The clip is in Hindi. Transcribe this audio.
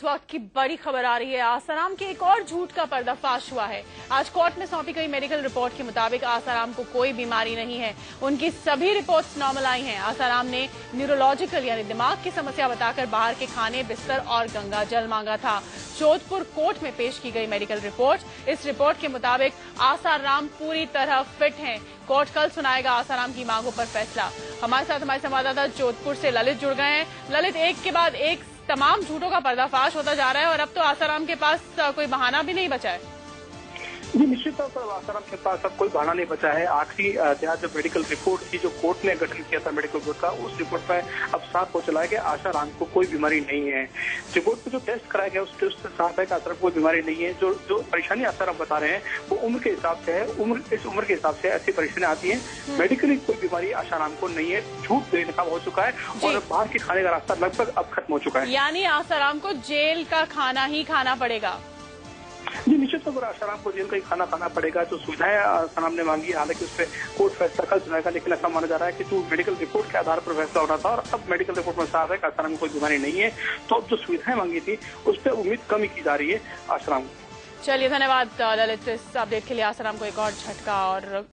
इस वक्त की बड़ी खबर आ रही है। आसाराम के एक और झूठ का पर्दाफाश हुआ है। आज कोर्ट में सौंपी गई मेडिकल रिपोर्ट के मुताबिक आसाराम को कोई बीमारी नहीं है। उनकी सभी रिपोर्ट्स नॉर्मल आई हैं। आसाराम ने न्यूरोलॉजिकल यानी दिमाग की समस्या बताकर बाहर के खाने, बिस्तर और गंगा जल मांगा था। जोधपुर कोर्ट में पेश की गई मेडिकल रिपोर्ट। इस रिपोर्ट के मुताबिक आसाराम पूरी तरह फिट हैं। कोर्ट कल सुनाएगा आसाराम की मांगों पर फैसला। हमारे साथ हमारे संवाददाता जोधपुर से ललित जुड़ गए हैं। ललित, एक के बाद एक तमाम झूठों का पर्दाफाश होता जा रहा है और अब तो आसाराम के पास कोई बहाना भी नहीं बचा है। जी, निश्चित तौर पर आसाराम के पास अब कोई बहाना नहीं बचा है। आखिरी जो मेडिकल रिपोर्ट थी, जो कोर्ट ने गठन किया था मेडिकल बोर्ड का, उस रिपोर्ट में अब साफ हो चला है कि आसाराम को कोई बीमारी नहीं है। रिपोर्ट में जो टेस्ट कराया गया उस टेस्ट से साफ है कि आसाराम को कोई बीमारी नहीं है। जो परेशानी आसाराम बता रहे हैं वो उम्र के हिसाब से है। इस उम्र के हिसाब से ऐसी परेशानियां आती है। मेडिकली कोई बीमारी आसाराम को नहीं है। झूठ बेनकाब हो चुका है और बाहर के खाने का रास्ता लगभग अब खत्म हो चुका है। यानी आसाराम को जेल का खाना ही खाना पड़ेगा। जी, निश्चित तौर पर आसाराम को जेल का ही खाना खाना पड़ेगा। जो सुविधाएं आसाराम ने मांगी है, हालांकि उस पर कोर्ट फैसला कल सुनाएगा, लेकिन ऐसा माना जा रहा है कि जो मेडिकल रिपोर्ट के आधार पर फैसला हो रहा था और अब मेडिकल रिपोर्ट में साफ है कि आसाराम को कोई बीमारी नहीं है, तो अब जो सुविधाएं मांगी थी उस पर उम्मीद कम ही की जा रही है आसाराम को। चलिए, धन्यवाद ललित इस अपडेट के लिए। आसाराम को एक और झटका और